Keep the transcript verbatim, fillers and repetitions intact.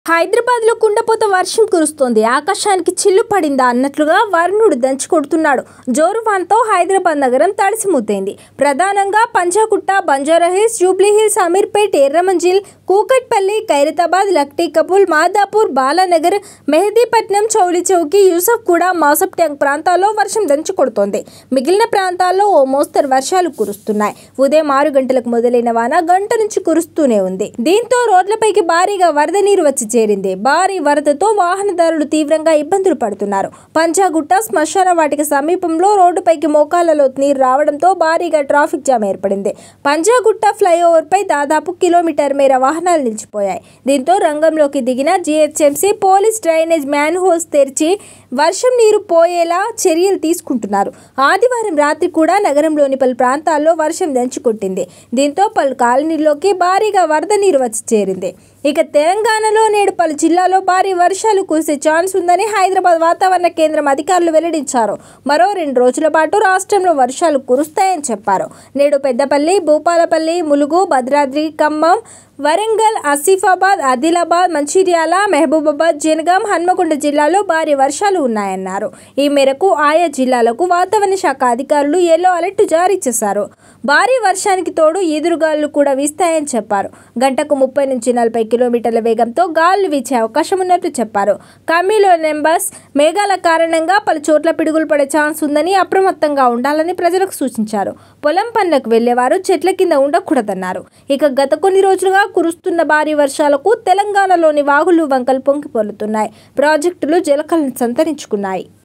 హైదరాబాద్ లో కుండపోత వర్షం కురుస్తోంది. ఆకాశానికి చిల్లు పడిందా అన్నట్లుగా వరుణుడు దంచి కొడుతున్నాడు. జోరువాన్తో హైదరాబాద్ నగరం తడిసిముద్దైంది. ప్రధానంగా పంజాగుట్ట, బంజారాహిల్స్, జూబ్లీహిల్స్, అమీర్పేట్, ఎర్రమంజిల్, కూకట్పల్లి, ఖైరతాబాద్, లక్టీ కపూల్, మాదాపూర్, బాలానగర్, మెహదీపట్నం, చౌలీచౌకి, యూసఫ్ కూడా, మాసబ్ ట్యాంక్ ప్రాంతాల్లో వర్షం దంచి కొడుతోంది. మిగిలిన ప్రాంతాల్లో ఓ మోస్తరు వర్షాలు కురుస్తున్నాయి. ఉదయం ఆరు గంటలకు మొదలైన వాన గంట నుంచి కురుస్తూనే ఉంది. దీంతో రోడ్లపైకి భారీగా వరద నీరు వచ్చి చేరింది. భారీ వరదతో వాహనదారులు తీవ్రంగా ఇబ్బందులు పడుతున్నారు. పంజాగుట్ట శ్మశాన వాటిక సమీపంలో రోడ్డుపైకి మోకాళ్లలో నీరు రావడంతో భారీగా ట్రాఫిక్ జామ్ ఏర్పడింది. పంజాగుట్ట ఫ్లైఓవర్ పై దాదాపు కిలోమీటర్ మేర వాహనాలు నిలిచిపోయాయి. దీంతో రంగంలోకి దిగిన GHMC police drainage manhole తెరిచి వర్షం నీరు పోయేలా చర్యలు తీసుకుంటున్నారు. ఆదివారం రాత్రి కూడా నగరంలోని పలు ప్రాంతాల్లో వర్షం దంచుకొట్టింది. దీంతో పలు కాలనీల్లోకి భారీగా వరద నీరు వచ్చి చేరింది. ఇక తెలంగాణలో నేడు పలు జిల్లాల్లో భారీ వర్షాలు కురిసే ఛాన్స్ ఉందని హైదరాబాద్ వాతావరణ కేంద్రం అధికారులు వెల్లడించారు. మరో రెండు రోజుల పాటు రాష్ట్రంలో వర్షాలు కురుస్తాయని చెప్పారు. నేడు పెద్దపల్లి, భూపాలపల్లి, ములుగు, భద్రాద్రి, ఖమ్మం, వరంగల్, ఆసిఫాబాద్, ఆదిలాబాద్, మంచిర్యాల, మహబూబాబాద్, జనగాం, హన్మకొండ జిల్లాల్లో భారీ వర్షాలు ఉన్నాయన్నారు. ఈ మేరకు ఆయా జిల్లాలకు వాతావరణ శాఖ అధికారులు ఎల్లో అలర్ట్ జారీ చేశారు. భారీ వర్షానికి తోడు ఈదురుగాలులు కూడా వీస్తాయని చెప్పారు. గంటకు ముప్పై నుంచి నలభై కిలోమీటర్ల వేగంతో గాలులు వీచే అవకాశం ఉన్నట్లు చెప్పారు. కమీలో నెంబర్స్ మేఘాల కారణంగా పలు చోట్ల పిడుగులు పడే ఛాన్స్ ఉందని అప్రమత్తంగా ఉండాలని ప్రజలకు సూచించారు. పొలం పనులకు వెళ్లేవారు చెట్ల కింద ఉండకూడదన్నారు. ఇక గత కొన్ని రోజులుగా కురుస్తున్న భారీ వర్షాలకు తెలంగాణలోని వాగులు, వంకలు పొంగి పొర్లుతున్నాయి. ప్రాజెక్టులు జలకలను సంతరించుకున్నాయి.